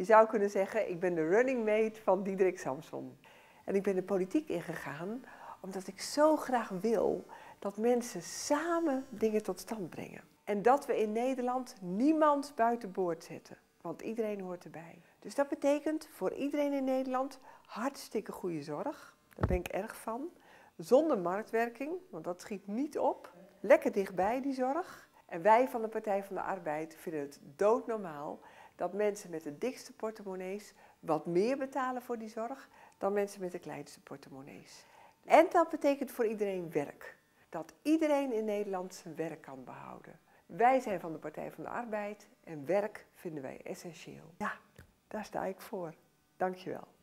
Je zou kunnen zeggen, ik ben de running mate van Diederik Samson. En ik ben de politiek ingegaan omdat ik zo graag wil dat mensen samen dingen tot stand brengen. En dat we in Nederland niemand buiten boord zetten, want iedereen hoort erbij. Dus dat betekent voor iedereen in Nederland hartstikke goede zorg. Daar ben ik erg van. Zonder marktwerking, want dat schiet niet op. Lekker dichtbij die zorg. En wij van de Partij van de Arbeid vinden het doodnormaal dat mensen met de dikste portemonnees wat meer betalen voor die zorg dan mensen met de kleinste portemonnees. En dat betekent voor iedereen werk. Dat iedereen in Nederland zijn werk kan behouden. Wij zijn van de Partij van de Arbeid en werk vinden wij essentieel. Ja, daar sta ik voor. Dankjewel.